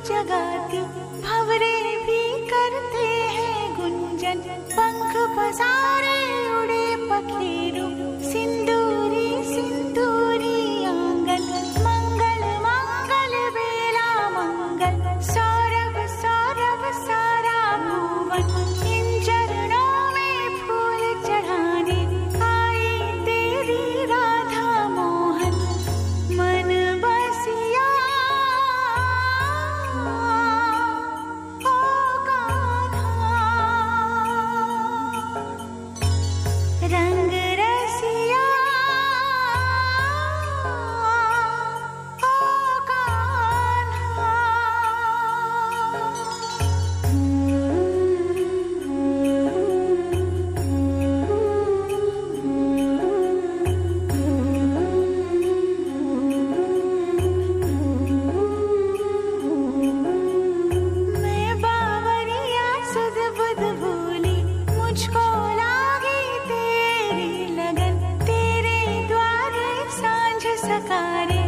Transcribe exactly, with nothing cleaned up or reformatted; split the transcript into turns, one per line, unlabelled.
जगाती, भंवरे भी करते हैं गुंजन, पंख पसारे उड़े पखेरु, सिंदूरी सिंदूरी आंगन, मंगल मंगल बेला मंगल, सौरभ सौरभ सारा भुवन, इन चरणों में फूल चढ़ाने आई तेरी राधा मोहन, मन बसिया ओ कान्हा, रंग रसिया ओ कान्हा। मैं बावरिया सुध बुध भूली, मुझको लागी तेरी लगन, तेरे द्वारे सांझ सकारे